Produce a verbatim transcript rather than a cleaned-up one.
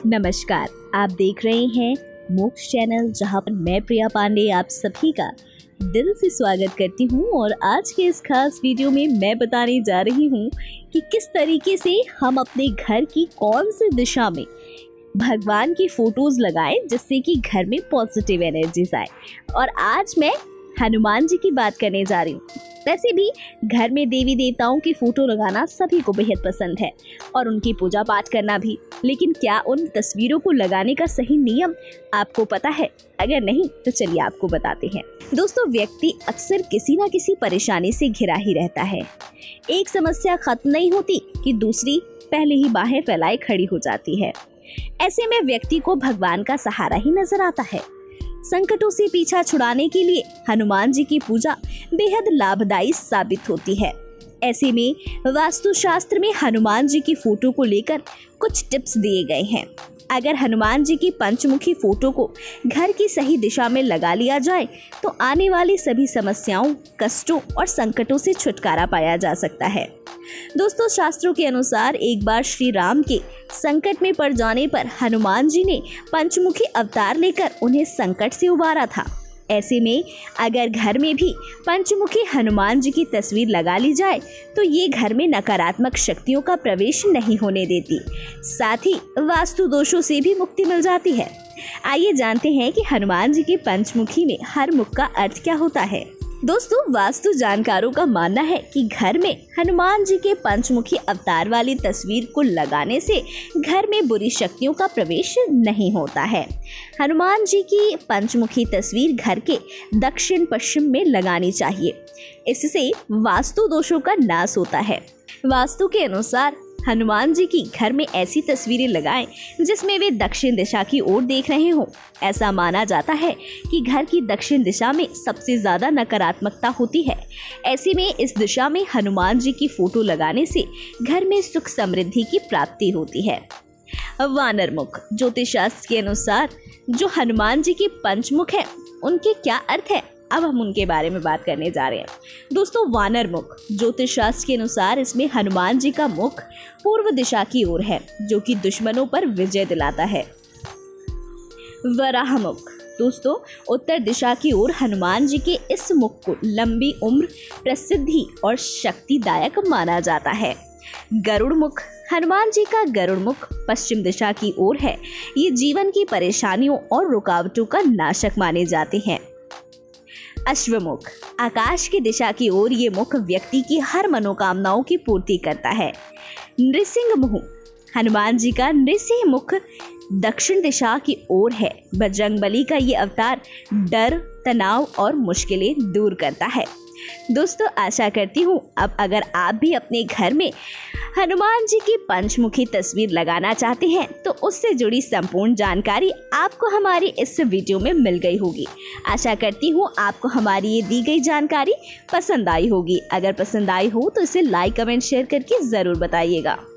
नमस्कार, आप देख रहे हैं मोक्ष चैनल, जहां पर मैं प्रिया पांडे आप सभी का दिल से स्वागत करती हूं। और आज के इस खास वीडियो में मैं बताने जा रही हूं कि किस तरीके से हम अपने घर की कौन सी दिशा में भगवान की फोटोज लगाएं जिससे कि घर में पॉजिटिव एनर्जीज आए। और आज मैं हनुमान जी की बात करने जा रही हूँ। वैसे भी घर में देवी देवताओं की फोटो लगाना सभी को बेहद पसंद है और उनकी पूजा पाठ करना भी, लेकिन क्या उन तस्वीरों को लगाने का सही नियम आपको पता है? अगर नहीं तो चलिए आपको बताते हैं। दोस्तों, व्यक्ति अक्सर किसी ना किसी परेशानी से घिरा ही रहता है। एक समस्या खत्म नहीं होती कि दूसरी पहले ही बाहें फैलाए खड़ी हो जाती है। ऐसे में व्यक्ति को भगवान का सहारा ही नजर आता है। संकटों से पीछा छुड़ाने के लिए हनुमान जी की पूजा बेहद लाभदायी साबित होती है। ऐसे में वास्तुशास्त्र में हनुमान जी की फोटो को लेकर कुछ टिप्स दिए गए हैं। अगर हनुमान जी की पंचमुखी फोटो को घर की सही दिशा में लगा लिया जाए तो आने वाली सभी समस्याओं, कष्टों और संकटों से छुटकारा पाया जा सकता है। दोस्तों, शास्त्रों के अनुसार एक बार श्री राम के संकट में पड़ जाने पर हनुमान जी ने पंचमुखी अवतार लेकर उन्हें संकट से उबारा था। ऐसे में अगर घर में भी पंचमुखी हनुमान जी की तस्वीर लगा ली जाए तो ये घर में नकारात्मक शक्तियों का प्रवेश नहीं होने देती, साथ ही वास्तु दोषों से भी मुक्ति मिल जाती है। आइए जानते हैं कि हनुमान जी की पंचमुखी में हर मुख का अर्थ क्या होता है। दोस्तों, वास्तु जानकारों का मानना है कि घर में हनुमान जी के पंचमुखी अवतार वाली तस्वीर को लगाने से घर में बुरी शक्तियों का प्रवेश नहीं होता है। हनुमान जी की पंचमुखी तस्वीर घर के दक्षिण पश्चिम में लगानी चाहिए। इससे वास्तु दोषों का नाश होता है। वास्तु के अनुसार हनुमान जी की घर में ऐसी तस्वीरें लगाएं जिसमें वे दक्षिण दिशा की ओर देख रहे हों। ऐसा माना जाता है कि घर की दक्षिण दिशा में सबसे ज्यादा नकारात्मकता होती है। ऐसे में इस दिशा में हनुमान जी की फोटो लगाने से घर में सुख समृद्धि की प्राप्ति होती है। वानर मुख, ज्योतिष शास्त्र के अनुसार जो हनुमान जी की पंचमुख है उनके क्या अर्थ है, अब हम उनके बारे में बात करने जा रहे हैं। दोस्तों, वानर मुख ज्योतिष शास्त्र के अनुसार इसमें हनुमान जी का मुख पूर्व दिशा की ओर है, जो कि दुश्मनों पर विजय दिलाता है। वराह मुख, दोस्तों उत्तर दिशा की ओर हनुमान जी के इस मुख को लंबी उम्र, प्रसिद्धि और शक्तिदायक माना जाता है। गरुड़ मुख, हनुमान जी का गरुड़ मुख पश्चिम दिशा की ओर है। ये जीवन की परेशानियों और रुकावटों का नाशक माने जाते हैं। अश्वमुख, आकाश की दिशा की ओर ये मुख व्यक्ति की हर मनोकामनाओं की पूर्ति करता है। नृसिंह मुख, हनुमान जी का नृसिंह मुख दक्षिण दिशा की ओर है। बजरंगबली का ये अवतार डर, तनाव और मुश्किलें दूर करता है। दोस्तों, आशा करती हूँ अब अगर आप भी अपने घर में हनुमान जी की पंचमुखी तस्वीर लगाना चाहते हैं तो उससे जुड़ी संपूर्ण जानकारी आपको हमारी इस वीडियो में मिल गई होगी। आशा करती हूँ आपको हमारी ये दी गई जानकारी पसंद आई होगी। अगर पसंद आई हो तो इसे लाइक, कमेंट, शेयर करके ज़रूर बताइएगा।